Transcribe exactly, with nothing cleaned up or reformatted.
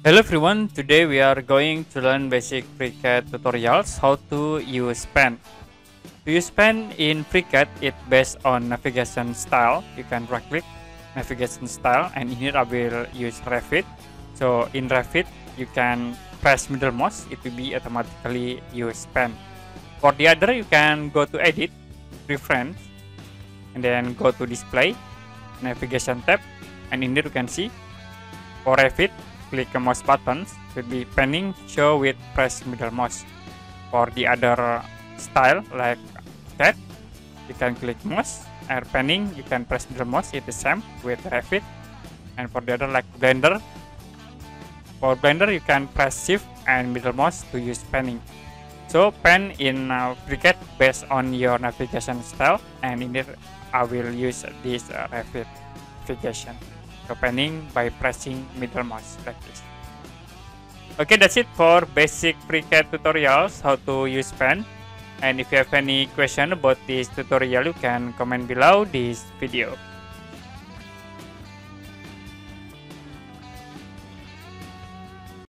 Hello everyone, today we are going to learn basic FreeCAD tutorials how to use pen. To use pen in FreeCAD, it based on navigation style. You can right click navigation style, and in here I will use Revit. So in Revit, you can press middle mouse, it will be automatically use pen. For the other, you can go to edit, preference, and then go to display, navigation tab, and in here you can see for Revit, click the mouse buttons, will be penning show with press middle mouse. For the other style like cat, you can click mouse, air penning, you can press middle mouse, it is same with Revit. And for the other like Blender, for Blender you can press shift and middle mouse to use penning. So pen in uh, FreeCAD based on your navigation style, and in here I will use this uh, Revit navigation. So penning by pressing middle mouse like this. Okay, that's it for basic FreeCAD tutorials how to use pen. And if you have any question about this tutorial, you can comment below this video.